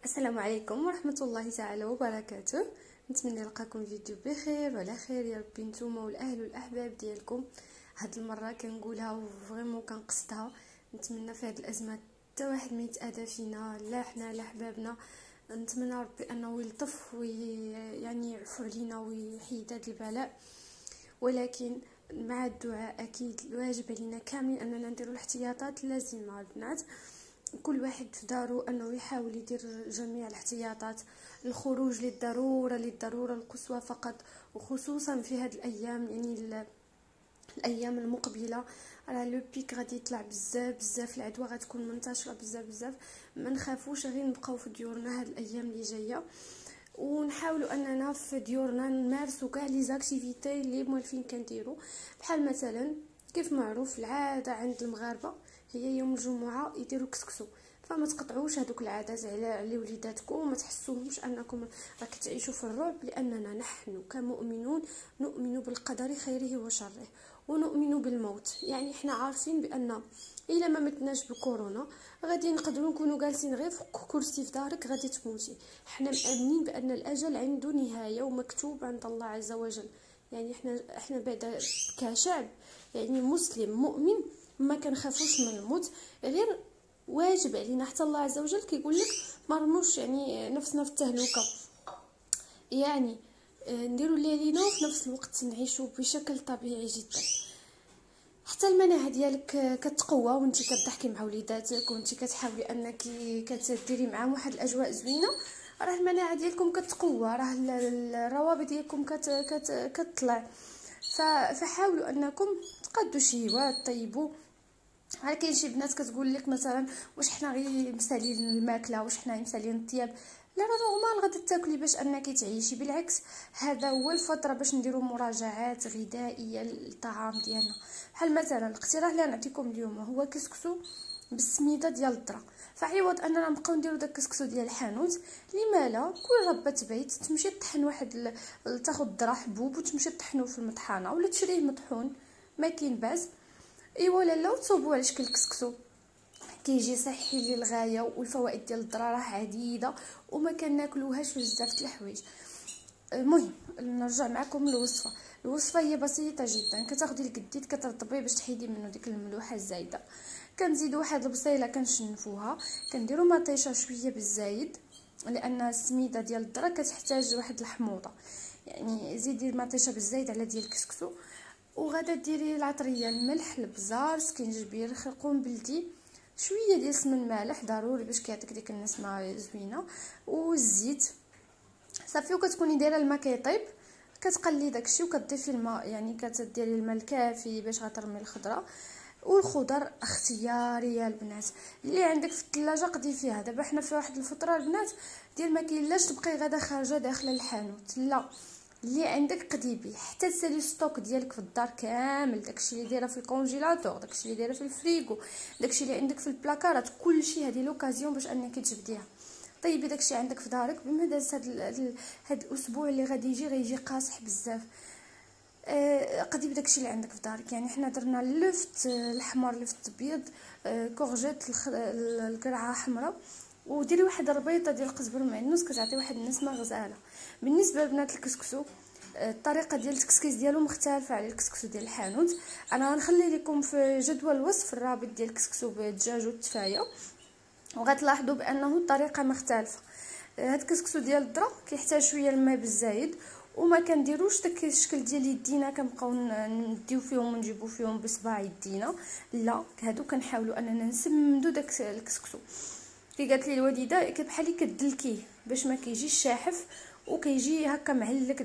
السلام عليكم ورحمه الله تعالى وبركاته. نتمنى نلقاكم فيديو بخير وعلى خير يا ربي نتوما والاهل والاحباب ديالكم. هاد المره كنقولها وفريمون كنقصدها. نتمنى في هاد الازمه حتى واحد ما يتاذى فينا، لا حنا لا حبابنا. نتمنى ربي انه يلطف يعني يعفو علينا ويحيد هاد البلاء، ولكن مع الدعاء اكيد الواجب علينا كاملين اننا نديروا الاحتياطات اللازمه. البنات كل واحد في دارو انه يحاول يدير جميع الاحتياطات، الخروج للضروره القصوى فقط، وخصوصا في هذه الايام يعني الايام المقبله راه لو بيك غادي يطلع بزاف العدوى غتكون منتشره بزاف. ما نخافوش، غير نبقاو في ديورنا هاد الايام اللي جايه، ونحاولوا اننا في ديورنا نمارسوا كاع لي زاكتيفيتي اللي موالفين كنديروا. بحال مثلا كيف معروف العاده عند المغاربه هي يوم الجمعه يديروا كسكسو، فما تقطعوش هذوك العادات على وليداتكم وما تحسوهمش انكم راك تعيشوا في الرعب، لاننا نحن كمؤمنون نؤمن بالقدر خيره وشره ونؤمن بالموت. يعني احنا عارفين بان الا ما متناش بكورونا غادي نقدروا نكونوا جالسين غير في كرسي في دارك غادي تموتي. احنا مآمنين بان الاجل عنده نهايه ومكتوب عند الله عز وجل. يعني احنا بعد كشعب يعني مسلم مؤمن ما كنخافوش من الموت، غير واجب علينا حتى الله عز وجل كيقول لك ما رموش يعني نفسنا في التهلكه، يعني نديروا اللي علينا وفي نفس الوقت نعيشوا بشكل طبيعي جدا. حتى المناعه ديالك كتقوى وانت كتضحكي مع وليداتك وانت كتحاولي انك كتديري معاهم واحد الاجواء زوينه، راه المناعه ديالكم كتقوى، راه الروابط ديالكم كتطلع. فحاولوا انكم تقادوا شي هوايات طيبوا. راه كاين شي بنات كتقول لك مثلا واش حنا غير مسالين الماكله، واش حنا مسالين الطياب. لا راه نورمال غادي تاكلي باش انك تعيشي، بالعكس هذا هو الفتره باش نديروا مراجعات غذائيه للطعام ديالنا. بحال مثلا الاقتراح اللي نعطيكم اليوم هو كسكسو بالسميده ديال الذره. فعوض اننا نبقاو نديروا داك الكسكسو ديال الحانوت، لما لا كل ربة بيت تمشي طحن واحد تاخذ الذره حبوب وتمشي طحنو في المطحنه ولا تشريه مطحون، ما كاين باس. ايوا لا تصوبوا على شكل كسكسو كيجي صحي للغايه، والفوائد ديال الذره راه عديده وما كناكلوهاش في بزاف د الحوايج. المهم نرجع معكم للوصفه. الوصفه هي بسيطه جدا. كتاخدي القديد كترطبيه باش تحيدي منه ديك الملوحه الزايده، كنزيدوا واحد البصيله كنشنفوها، كنديروا مطيشه شويه بالزايد لان السميده ديال الذره كتحتاج واحد الحموضه، يعني زيدي مطيشه بالزايد على ديال الكسكسو. وغادا ديري العطريه، الملح، البزار، سكينجبير، خرقوم بلدي، شويه ديال السمن مالح ضروري باش كيعطيك ديك النسمه زوينه، والزيت صافي. وكتكوني دايره الماء كيطيب كتقلي داكشي وكتضيفي الماء، يعني كتديري الماء الكافي باش غترمي الخضره. والخضر اختياريه البنات، اللي عندك في الثلاجه قضي فيها. دابا حنا في واحد الفتره البنات ديال ما كاينلاش تبقاي غادا خارجه داخله الحانوت، لا اللي عندك قضي بيه حتى تسالي ستوك ديالك في الدار كامل، داكشي اللي دايره في الكونجيلاتور، داكشي اللي دايره في الفريغو، داكشي اللي عندك في البلاكارات، كلشي هذه لوكازيون باش انك تجبديها. طيبي داكشي عندك في دارك بما داز هاد الاسبوع اللي غادي يجي قاصح بزاف. قضي بداكشي اللي عندك في دارك. يعني حنا درنا اللفت الاحمر، لفت ابيض، كورجيت، القرعه حمراء، وديري واحد الربيطه ديال القزبر معدنوس كتعطي واحد النسمه غزاله. بالنسبه لبنات الكسكسو الطريقه ديال التكسكيس ديالو مختلفه على الكسكسو ديال الحانوت. انا غنخلي لكم في جدول الوصف الرابط ديال الكسكسو بالدجاج والتفايه، وغتلاحظوا بانه الطريقه مختلفه. هاد الكسكسو ديال الذره كيحتاج شويه الماء بالزايد، وما كنديروش داك الشكل ديال يدينا كنبقاو نديو فيهم ونجيبو فيهم بصباع يدينا، لا هادو كنحاولوا اننا نسمدوا داك الكسكسو. كي قالت لي الوالده بحال كدلكيه باش ما كيجيش شاحف وكيجي هكا معلك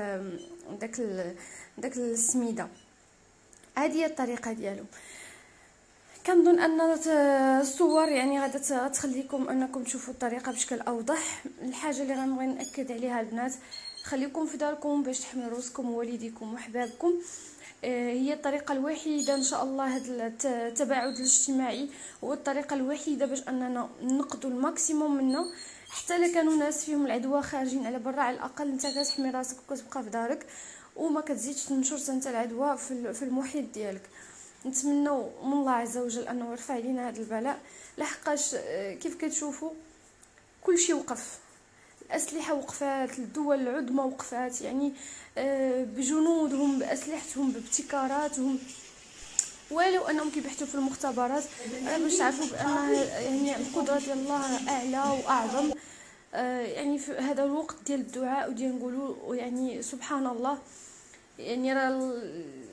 داك السميده. هذه هي الطريقه ديالو. كنظن ان الصور يعني غادا تخليكم انكم تشوفوا الطريقه بشكل اوضح. الحاجه اللي غنبغي ناكد عليها البنات، خليكم في داركم باش تحميو راسكم ووالديكم وحبابكم. هي الطريقه الوحيده ان شاء الله. هذا التباعد الاجتماعي هو الطريقه الوحيده باش اننا نقضوا الماكسيموم منه. حتى الا كانوا ناس فيهم العدوى خارجين على برا، على الاقل انت كتحمي راسك وكتبقى في دارك وما كتزيدش تنشر انت العدوى في المحيط ديالك. نتمنوا من الله عز وجل انه يرفع علينا هذا البلاء، لحقاش كيف كتشوفوا كلشي وقف، الاسلحه وقفات، الدول العظمى وقفات، يعني بجنودهم باسلحتهم بابتكاراتهم، ولو انهم كيبحثوا في المختبرات باش تعرفوا بان يعني القدره ديال الله اعلى واعظم. يعني في هذا الوقت ديال الدعاء وديال نقولوا يعني سبحان الله، يعني راه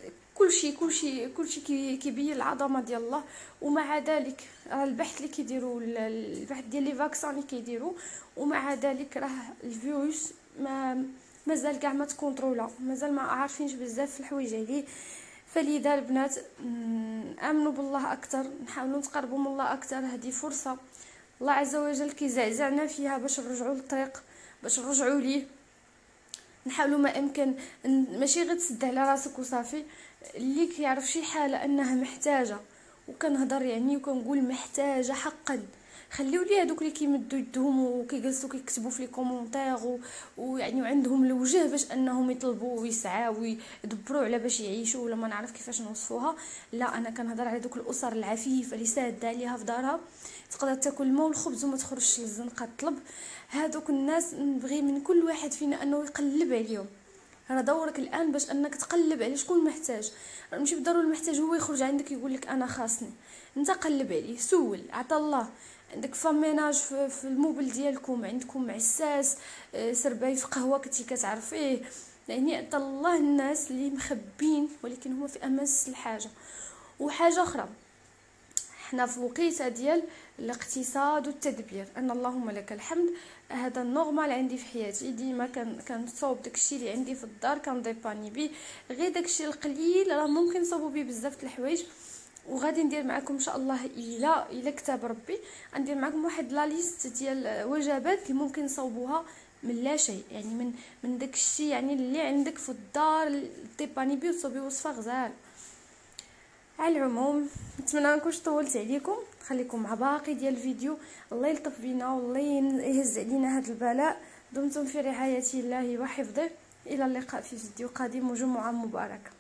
كلشي كيبين العظمه ديال الله. ومع ذلك راه البحث اللي كيديروا، البحث ديال لي فاكسان اللي كيديروا، ومع ذلك راه الفيروس مازال كاع ما تكونترولا، مازال ما عارفينش بزاف الحوايج عليه. فلذا البنات امنوا بالله اكثر، نحاولوا نتقربوا من الله اكثر. هذه فرصه الله عز وجل كيزعزعنا فيها باش نرجعوا للطريق، باش نرجعوا ليه. نحاولوا ما امكن، ماشي غير تسد على راسك وصافي. اللي كيعرف شي حاله انها محتاجه، وكنهضر يعني وكنقول محتاجه حقا، خليو لي هذوك اللي كيمدوا يدهم وكيجلسوا كيكتبوا في لي كومونتير ويعني وعندهم الوجه باش انهم يطلبوا ويسعاو ويدبروا على باش يعيشوا، ولا ما نعرف كيفاش نوصفوها. لا، انا كنهضر على دوك الاسر العفيفه اللي ساده عليها في دارها، تقدر تاكل الماء والخبز وما تخرجش للزنقه تطلب. هذوك الناس نبغي من كل واحد فينا انه يقلب عليهم. راه دورك الان باش انك تقلب على شكون محتاج. ماشي بالضروري المحتاج هو يخرج عندك يقول لك انا خاصني، انت قلب عليه، سول، عطا الله. عندك فميناج في الموبل ديالكم، عندكم عساس سرباي في قهوه كنتي كتعرفيه، يعني عطا الله الناس اللي مخبين ولكن هما في امس الحاجه. وحاجه اخرى، حنا في وقيته ديال الاقتصاد والتدبير، ان اللهم لك الحمد. هذا النورمال عندي في حياتي، ديما كنصوب داكشي اللي عندي في الدار كنديباني بيه، غير داكشي القليل راه ممكن نصوبو بيه بزاف د الحوايج. وغادي ندير معكم ان شاء الله الى كتاب ربي، غندير معكم واحد لا ليست ديال وجبات اللي ممكن نصوبوها من لا شيء، يعني من داكشي يعني اللي عندك في الدار ديباني بيه وتصوبي وصفه غزال. على العموم نتمنى ما نكونش طولت عليكم، خليكم مع باقي ديال الفيديو. الله يلطف بينا والله يهز علينا هذا البلاء. دمتم في رعايه الله وحفظه، الى اللقاء في فيديو قادم وجمعه مباركه.